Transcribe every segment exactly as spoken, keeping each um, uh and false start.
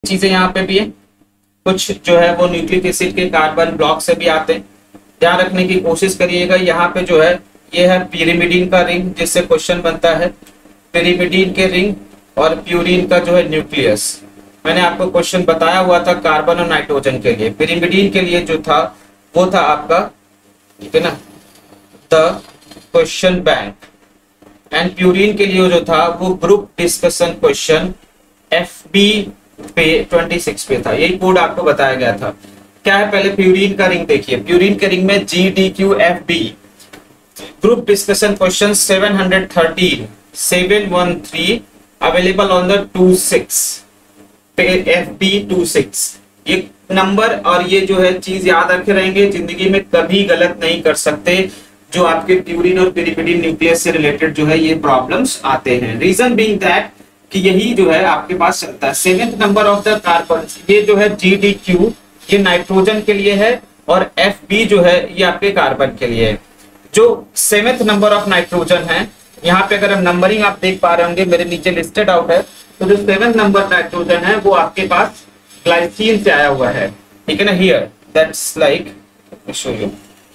चीजें यहाँ पे भी है, कुछ जो है वो न्यूक्लिक एसिड के कार्बन ब्लॉक से भी आते हैं। ध्यान रखने की कोशिश करिएगा, यहाँ पे जो है ये है pyrimidine का रिंग जिससे क्वेश्चन बनता है, pyrimidine के रिंग और प्यूरिन का जो है न्यूक्लियस। मैंने आपको क्वेश्चन बताया हुआ था कार्बन और नाइट्रोजन के लिए। pyrimidine के लिए जो था वो था आपका, ठीक है ना, the question bank, and purine के लिए जो था वो group discussion question F B पे छब्बीस पे था। यही कोड आपको बताया गया था। क्या है, पहले प्यूरिन का रिंग देखिए। प्यूरिन के रिंग में G D Q F B, group discussion question seven hundred thirteen seven one three available on the two six पे एफ बी टू सिक्स। ये नंबर और ये जो है चीज याद रखे रहेंगे, जिंदगी में कभी गलत नहीं कर सकते। जो आपके प्यूरिन और pyrimidine न्यूक्लियस से रिलेटेड जो है ये प्रॉब्लम्स आते हैं। रीजन बीइंग दैट कि यही जो है आपके पास चलता है। Seventh number of the carbon, ये जो है जी डी क्यू ये नाइट्रोजन के लिए है और एफ बी जो है ये आपके कार्बन के लिए है। जो सेवेंथ नंबर ऑफ नाइट्रोजन है, यहाँ पे अगर हम नंबरिंग आप देख पा रहे होंगे मेरे नीचे लिस्टेड आउट है, तो जो सेवेंथ नंबर नाइट्रोजन है वो आपके पास ग्लाइसिन से आया हुआ है, ठीक है ना। Here that's like show you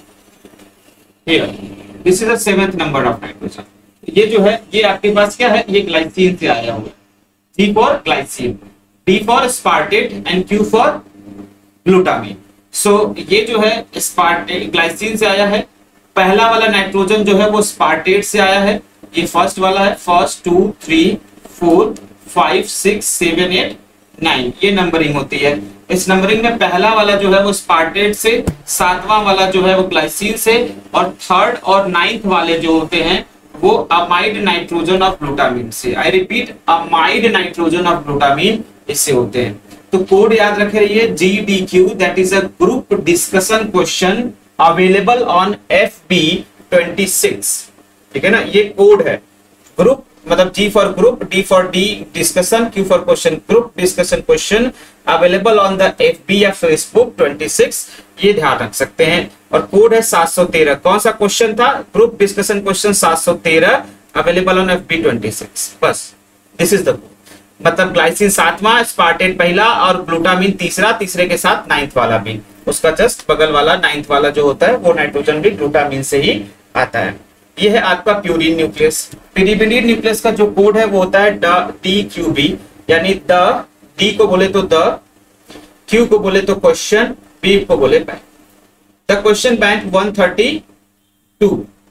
here, this is the seventh number of nitrogen. ये जो है ये आपके पास क्या है, ये ग्लाइसिन से आया हुआ है। G for glycine, D for aspartate and Q for glutamine. So ये जो है स्पार्टेट ग्लाइसिन से आया है। पहला वाला नाइट्रोजन जो है वो स्पार्टेट से आया है, ये फर्स्ट वाला है। First two three four five six seven eight nine, ये नंबरिंग होती है। इस नंबरिंग में पहला वाला जो है वो स्पार्टेट से, सातवां वाला जो है वो ग्लाइसिन से, और थर्ड और नाइन्थ वाले जो होते हैं वो अमाइड नाइट्रोजन ऑफ ग्लूटामिन से। I repeat, amide nitrogen of glutamine इससे होते हैं। तो कोड याद रखे रहिए, G D Q, that is a group discussion question available on F B twenty six, ठीक है ना। ये कोड है, ग्रुप मतलब G for group, D for D discussion, Q for question, group discussion question available on the F B या Facebook twenty six, ये ध्यान रख सकते हैं। और कोड है सात सौ तेरह। कौन सा क्वेश्चन था, ग्रुप डिस्कशन क्वेश्चन सात सौ तेरह available on F B twenty six. बस दिस इज द कोड। मतलब ग्लाइसिन सातवां, स्पार्टेट पहला और ग्लूटामिन तीसरा, तीसरे के साथ नाइन्थ वाला भी, उसका जस्ट बगल वाला नाइन्थ वाला जो होता है वो नाइट्रोजन भी ग्लूटामिन से ही आता है। ये है आपका प्यूरिन न्यूक्लियस। pyrimidine न्यूक्लियस का जो कोड है वो होता है डी क्यू बी, यानी द, डी को बोले तो द, क्यू को बोले तो क्वेश्चन, बी को बोले bank. The question bank one thirty two,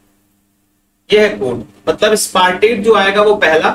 ये है कोड। मतलब स्पार्टेट जो आएगा वो पहला,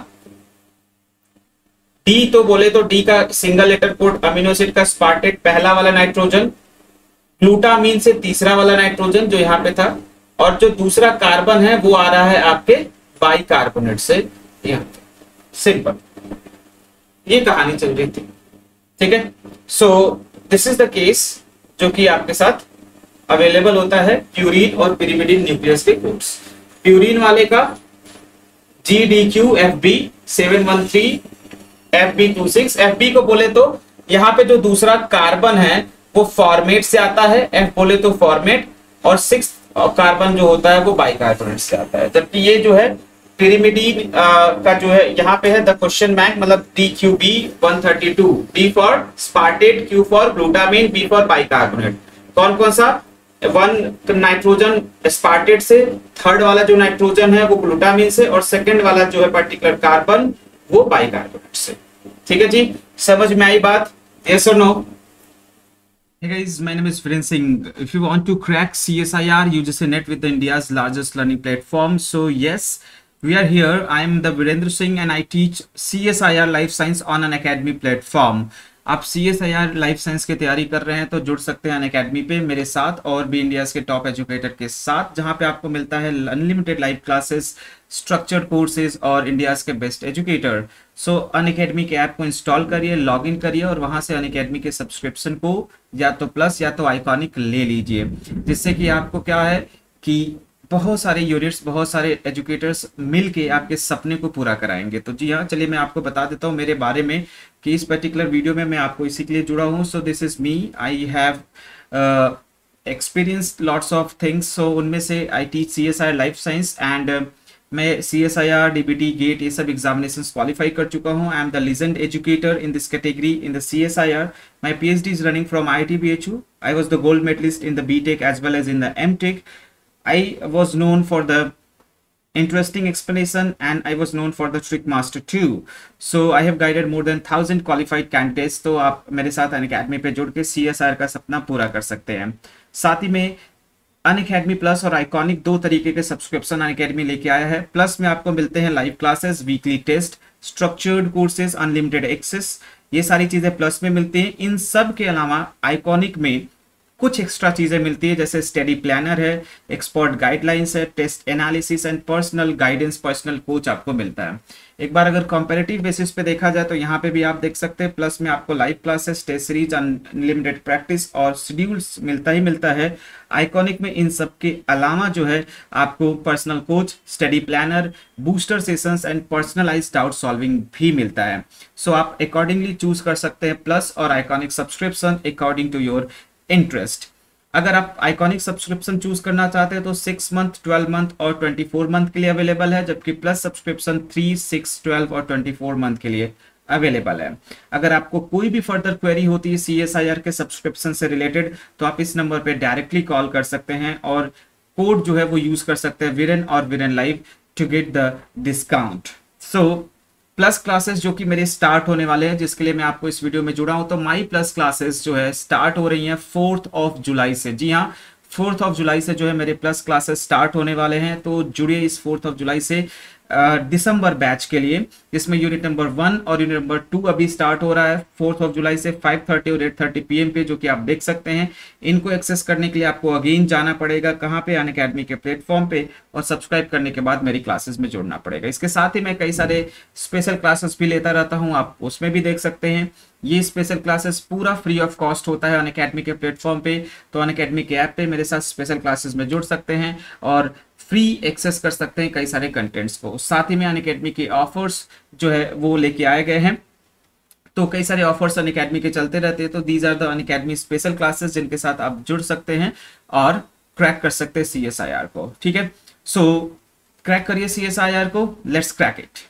डी तो बोले तो डी का single letter code, amino acid का स्पार्टेट पहला वाला नाइट्रोजन, ग्लूटामिन से तीसरा वाला नाइट्रोजन जो यहाँ पे था, और जो दूसरा कार्बन है वो आ रहा है आपके बाइकार्बोनेट से। यहाँ सिंपल ये कहानी चल रही थी, ठीक है। So this is the case जो कि आपके साथ अवेलेबल होता है प्यूरिन और pyrimidine न्यूक्लियस के कोड्स। प्यूरिन वाले का G D Q F B seven one three F B two six. F B को बोले तो यहाँ पे जो दूसरा कार्बन है वो फॉर्मेट से आता है, एफ बोले तो फॉर्मेट, और सिक्स कार्बन जो होता है वो बाइकार्बोनेट से आता है। जबकि ये जो है pyrimidine का जो है यहाँ पे है द क्वेश्चन बैंक, मतलब D Q B one thirty two, D for aspartate, Q for glutamine, B for bicarbonate. कौन कौन सा, वन नाइट्रोजन स्पार्टेट से, थर्ड वाला जो नाइट्रोजन है वो ग्लूटामिन से, और सेकंड वाला जो है पर्टिकुलर कार्बन वो बाइकार्बोनेट से। ठीक है जी, समझ में आई बात? यस और no? Hey guys, my name is Viren Singh. If you want to crack C S I R, you just net with India's largest learning platform. So yes, we are here. I am the Virendra Singh and I teach C S I R Life Science on an Academy platform. आप C S I R life science की तैयारी कर रहे हैं तो जुड़ सकते हैं अन अकेडमी पे मेरे साथ और भी इंडिया के टॉप एजुकेटर के साथ, जहां पे आपको मिलता है unlimited live classes, structured courses और इंडिया के best educator. So Unacademy के ऐप को इंस्टॉल करिए, लॉग इन करिए और वहां से अन अकेडमी के सब्सक्रिप्शन को या तो प्लस या तो आइकॉनिक ले लीजिए, जिससे कि आपको क्या है कि बहुत सारे यूनिट्स, बहुत सारे एजुकेटर्स मिलके आपके सपने को पूरा कराएंगे। तो जी हाँ, चलिए मैं आपको बता देता हूँ मेरे बारे में कि इस पर्टिकुलर वीडियो में मैं आपको इसी के लिए जुड़ा हूँ। So this is me, I have experience lots of things. So उनमें से I teach C S I life science and मैं C S I R, D B T, GATE ये सब एग्जामिनेशन क्वालिफाई कर चुका हूँ. I am the legend educator in this category in the C S I R. My P H D is running from I I T B H U. I was the gold medalist in the B Tech as well as in the M Tech. I was known for the interesting explanation and I was known for the trick master too. So I have guided more than thousand qualified candidates. तो आप मेरे साथ Unacademy पे जुड़ के C S R का सपना पूरा कर सकते हैं. साथ ही में अनअकैडमी प्लस और आइकॉनिक दो तरीके के सब्सक्रिप्शन अनअकैडमी लेके आया है. प्लस में आपको मिलते हैं live classes, weekly test, structured courses, unlimited access. ये सारी चीजें प्लस में मिलती हैं. इन सब के अलावा आइकॉनिक में कुछ एक्स्ट्रा चीजें मिलती है, जैसे स्टडी प्लानर है, एक्सपर्ट गाइडलाइंस है, test analysis and personal guidance, personal coach आपको मिलता है. एक बार अगर कंपैरेटिव बेसिस पे देखा जाए तो यहाँ पे भी आप देख सकते हैं प्लस में आपको live classes, test series, unlimited practice और शेड्यूल्स मिलता ही मिलता है. आइकॉनिक में इन सब के अलावा जो है आपको personal coach, study planner, booster sessions and personalized doubt solving भी मिलता है. सो so, आप अकॉर्डिंगली चूज कर सकते हैं प्लस और iconic subscription according to your interest. अगर आप आइकॉनिक सब्सक्रिप्शन चूज करना चाहते हैं तो सिक्स मंथ, ट्वेल्व मंथ और ट्वेंटी फोर मंथ के लिए अवेलेबल है, जबकि plus subscription three, six, twelve और ट्वेंटी फोर मंथ के लिए अवेलेबल है. अगर आपको कोई भी फर्दर क्वेरी होती है सी एस आई आर के सब्सक्रिप्शन से रिलेटेड तो आप इस नंबर पे डायरेक्टली कॉल कर सकते हैं और कोड जो है वो यूज कर सकते हैं वीरेन और Viren live to get the discount. So plus classes जो कि मेरे स्टार्ट होने वाले हैं, जिसके लिए मैं आपको इस वीडियो में जुड़ा हूं, तो माई प्लस क्लासेस जो है स्टार्ट हो रही हैं फोर्थ ऑफ जुलाई से. जी हाँ, फोर्थ ऑफ जुलाई से जो है मेरे प्लस क्लासेस स्टार्ट होने वाले हैं. तो जुड़िए इस फोर्थ ऑफ जुलाई से दिसंबर बैच के लिए, जिसमें यूनिट नंबर वन और यूनिट नंबर टू अभी स्टार्ट हो रहा है फोर्थ ऑफ जुलाई से फाइव थर्टी और एट थर्टी पी एम पे, जो कि आप देख सकते हैं. इनको एक्सेस करने के लिए आपको अगेन जाना पड़ेगा कहाँ पे, अनअकैडमी के प्लेटफॉर्म पे, और सब्सक्राइब करने के बाद मेरी क्लासेस में जुड़ना पड़ेगा. इसके साथ ही मैं कई सारे स्पेशल क्लासेस भी लेता रहता हूँ, आप उसमें भी देख सकते हैं. ये स्पेशल क्लासेस पूरा फ्री ऑफ कॉस्ट होता है अनअकैडमी के प्लेटफॉर्म पे. तो अनअकैडमी के ऐप पे मेरे साथ स्पेशल क्लासेस में जुड़ सकते हैं और फ्री एक्सेस कर सकते हैं कई सारे कंटेंट्स को. साथ ही में अनअकैडमी के ऑफर्स जो है वो लेके आए गए हैं. तो कई सारे ऑफर्स अनअकैडमी के चलते रहते हैं. तो these are the Unacademy special classes जिनके साथ आप जुड़ सकते हैं और क्रैक कर सकते हैं सी एस आई आर को. ठीक है, सो क्रैक करिए सी एस आई आर को. Let's crack it.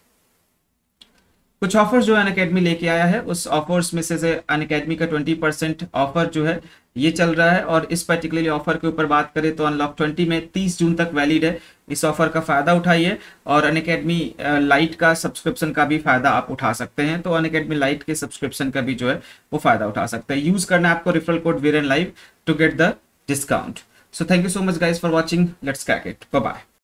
कुछ ऑफर्स जो अनअकैडमी लेके आया है, उस ऑफर्स में से अनअकैडमी का ट्वेंटी परसेंट ऑफर जो है ये चल रहा है. और इस पर्टिकुलरली ऑफर के ऊपर बात करें तो अनलॉक ट्वेंटी में तीस जून तक वैलिड है. इस ऑफर का फायदा उठाइए और अनअकैडमी लाइट का सब्सक्रिप्शन का भी फायदा आप उठा सकते हैं. तो अनअकैडमी लाइट के सब्सक्रिप्शन का भी जो है वो फायदा उठा सकते हैं. यूज करना है आपको referral code Viren live to get the discount. So thank you so much guys for watching. Let's crack it. Bye bye.